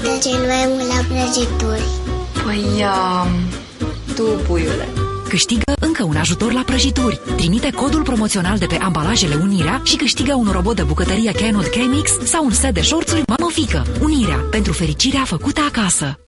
plăcea cel mai mult la prăjituri? Păi, tu, puiule. Câștigă încă un ajutor la prăjituri. Trimite codul promoțional de pe ambalajele Unirea și câștigă un robot de bucătărie Kenwood K-Mix sau un set de șorțuri Mamă Fică. Unirea, pentru fericirea făcută acasă.